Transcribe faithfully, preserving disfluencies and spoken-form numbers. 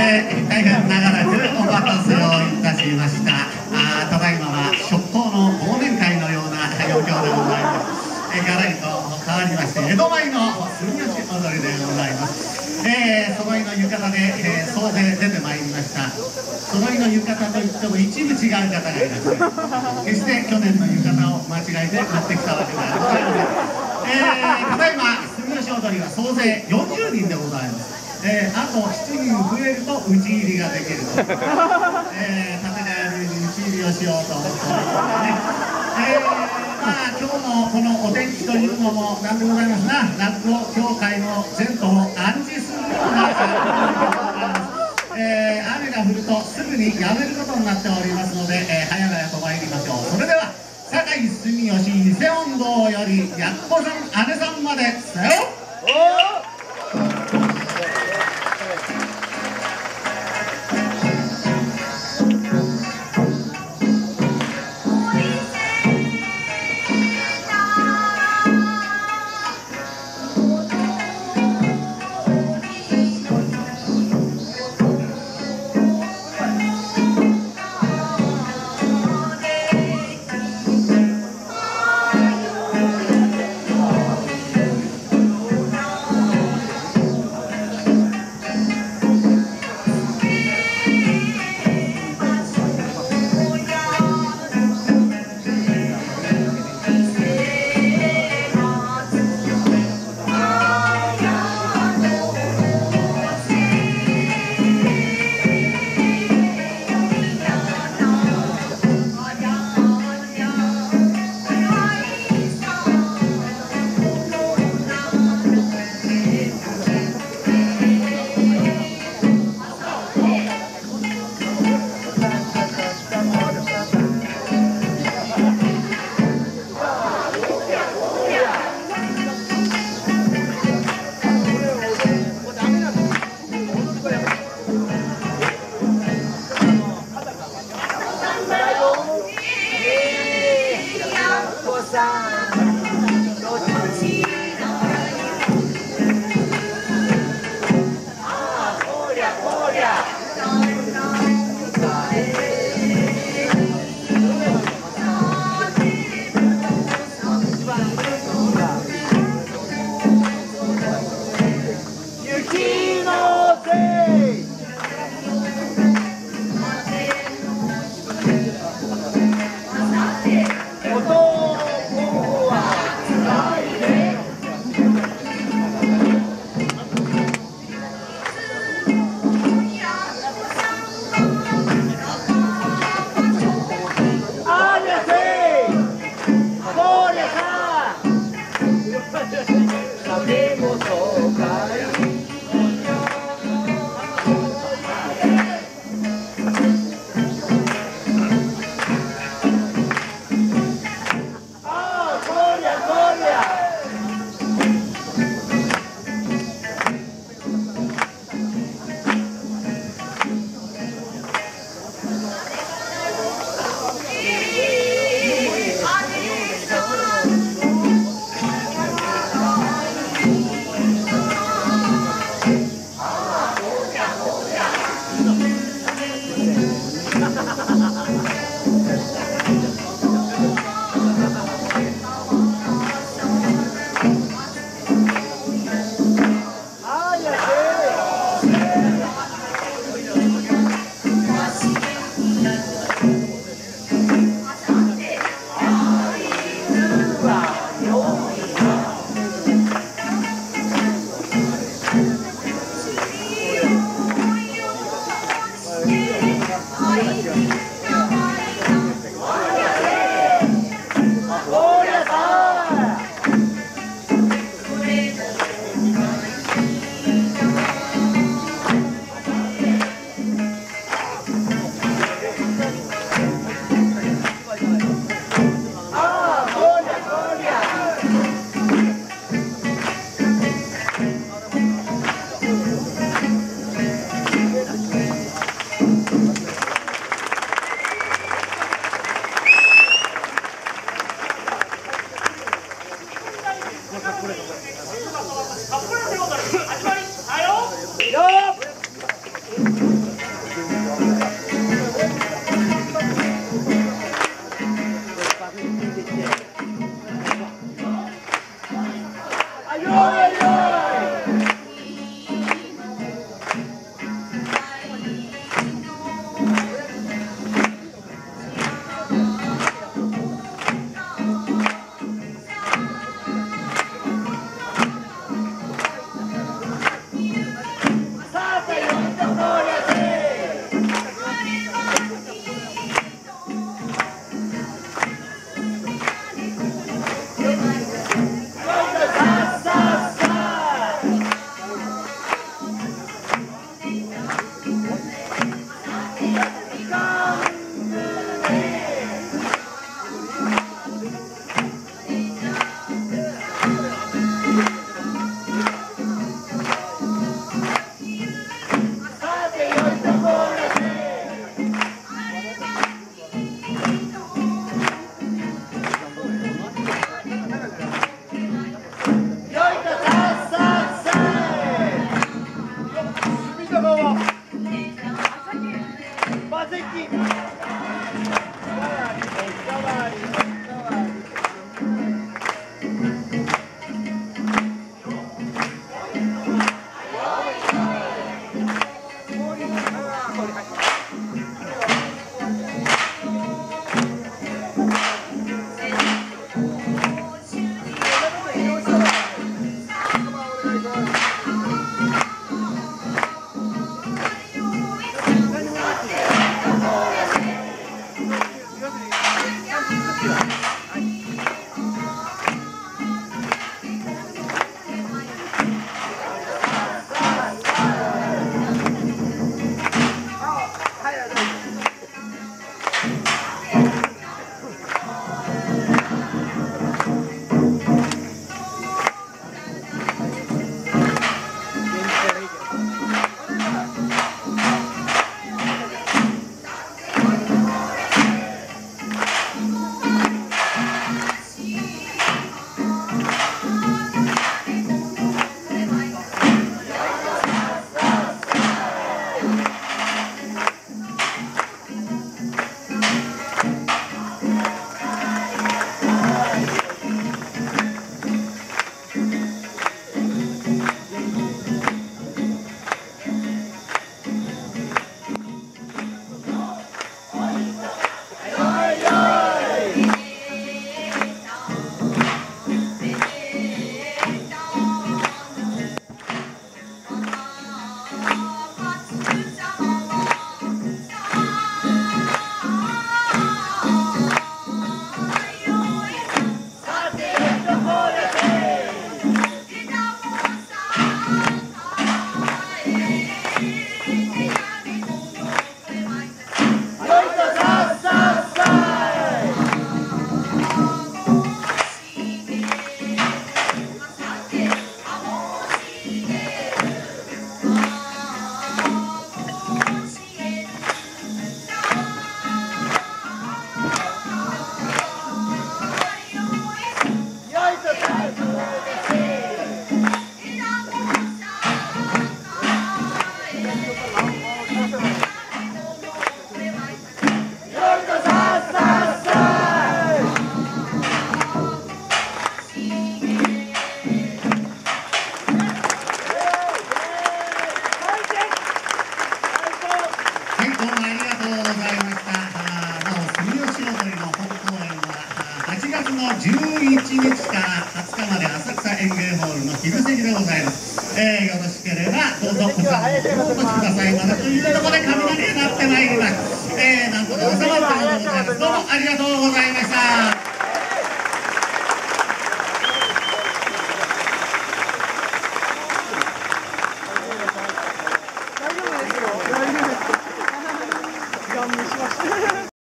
えー、大変長らくお待たせをいたしました。あただいまは食当の忘年会のような状況でございます。えー、ガラリと変わりまして江戸前の住吉踊りでございます。えー、揃いの浴衣で、えー、総勢出てまいりました。揃いの浴衣といっても一部違う方がいらっしゃる。決して去年の浴衣を間違えて持ってきたわけではございません。えー、ただいま住吉踊りは総勢よんじゅうにんでございます。えー、あとしちにん増えると打ち入りができると、えー、立川流に打ち入りをしようと思っておりますね。えー、まあ今日のこのお天気というのもなんでございますな、落語協会の前途を暗示するようなえー、雨が降るとすぐにやめることになっておりますので、えー、早々と参りましょう。それでは堺住吉伊勢音頭よりやっこさん姉さんまでさよっ。 始まりだよ。 じゅういちにちからはつかまで浅草園芸ホールの昼席でございます。えー、よろしければどうぞこちらのお越しくださいませというところで雷が鳴ってまいります。えー、なんとか収まったようでございます。どうもありがとうございました。